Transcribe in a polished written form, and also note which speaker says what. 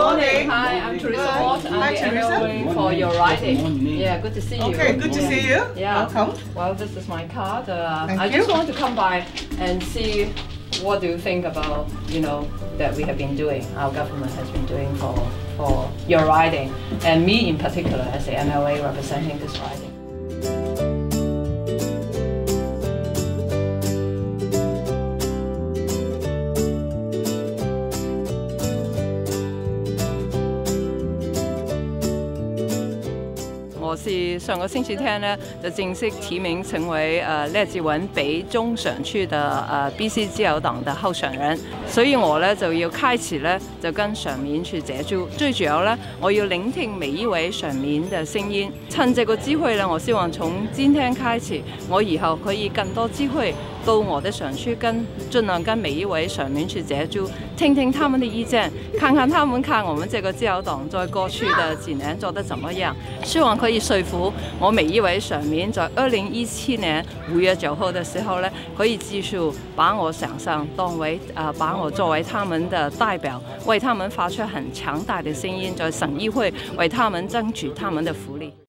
Speaker 1: morning.
Speaker 2: Hi, I'm Teresa Wat. I'm the MLA for your riding. Yeah, good to see you.
Speaker 1: Okay, good to see you.
Speaker 2: Yeah.
Speaker 1: Welcome.
Speaker 2: Well, this is my card.
Speaker 1: Thank
Speaker 2: I
Speaker 1: you.
Speaker 2: just want to come by and see what do you think about, that we have been doing, our government has been doing for your riding, and me in particular as the MLA representing this riding. 我是上个星期天呢，就正式提名成为列治文北中选区的BC 自由党的候选人，所以我呢就要开始呢就跟选民去接触，最主要呢我要聆听每一位选民的声音。趁这个机会呢，我希望从今天开始，我以后可以更多机会到我的选区尽量跟每一位选民去接触，听听他们的意见，看看他们看我们这个自由党在过去的几年做得怎么样，希望可以说服我每一位选民，在2017年5月9号的时候呢，可以继续把我想象把我作为他们的代表，为他们发出很强大的声音，在省议会为他们争取他们的福利。